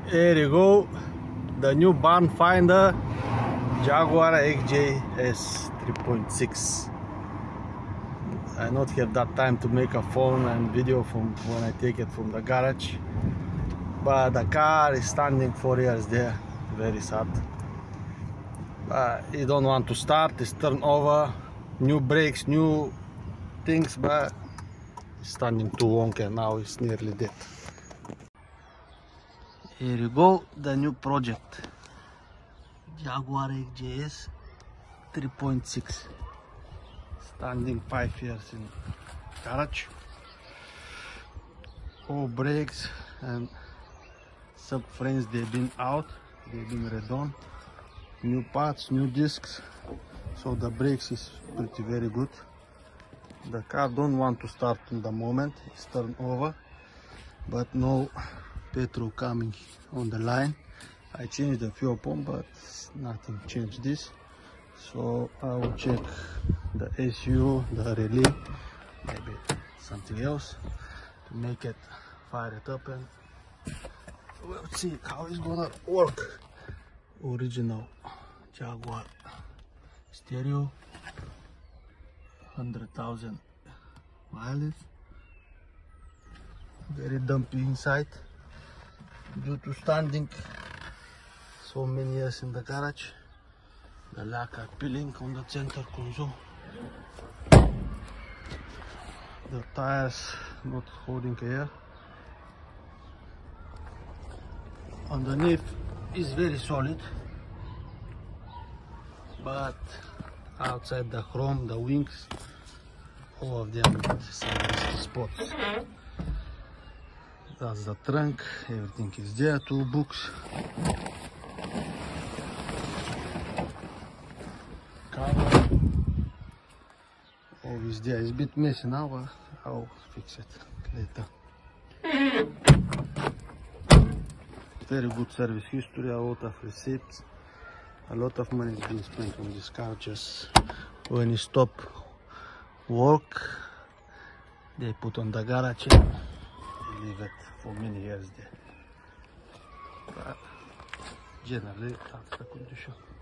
Here you go, the new barn finder, Jaguar XJS 3.6. I not have that time to make a phone and video from when I take it from the garage, but the car is standing 4 years there, very sad. But you don't want to start, it's turned over, new brakes, new things, but it's standing too long and now it's nearly dead. Here you go, the new project, Jaguar XJS 3.6, standing 5 years in garage. All brakes and sub frames, they've been out, they've been redone, new parts, new discs, so the brakes is pretty very good. The car don't want to start in the moment, it's turned over, but no petrol coming on the line. I changed the fuel pump, but nothing changed this, so I will check the SU, the relay, maybe something else to make it fire it up, and we'll see how it's gonna work. Original Jaguar stereo, 100,000 mileage, very dumpy inside due to standing so many years in the garage. The lacquer peeling on the center console, the tires not holding air. Underneath is very solid, but outside the chrome, the wings, all of them some spots. That's the trunk, everything is there, 2 books. Cover, all is there. It's a bit messy now, but I'll fix it later. Very good service history, a lot of receipts, a lot of money is being spent on this car. Just when you stop work, they put on the garage and they leave it for many years there. But generally, that's the condition.